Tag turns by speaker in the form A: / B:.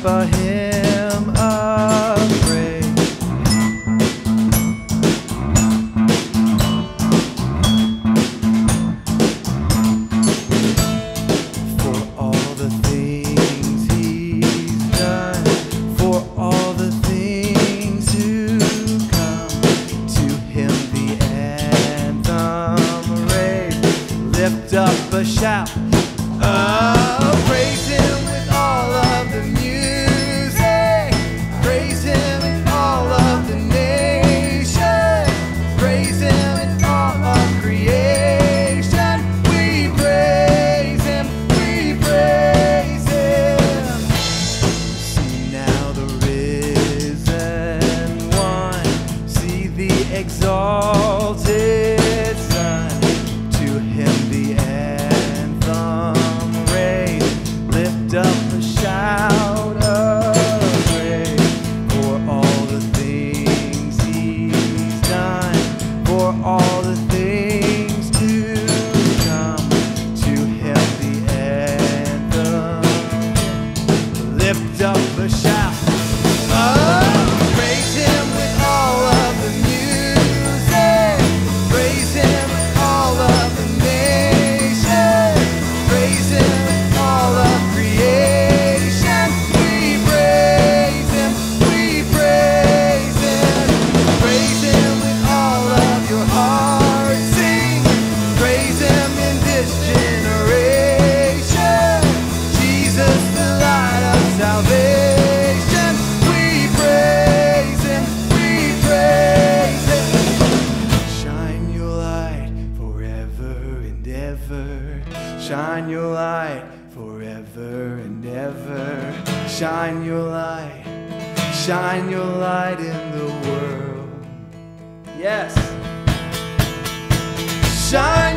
A: a hymn of praise. For all the things he's done, for all the things to come, to him the anthem raised. Lift up a shout. Praise him with all of the music. Praise him in all of the nation. Praise him in all of creation. We praise him, we praise him. See now the risen one, see the exalted Son, to him the anthem raised. Lift up a shout of praise for all the things he's done, for all the things to come, to him the anthem. Lift up a shout. Praise him with all of the music. Praise him with all of the nation. Praise him with all of creation. We praise him, we praise him. Praise him with all of your heart. Sing, praise him in this generation. Jesus, the light of salvation. We praise him, we praise him. Shine your light forever and ever. Shine your light forever and ever. Shine your light in the world. Yes. Shine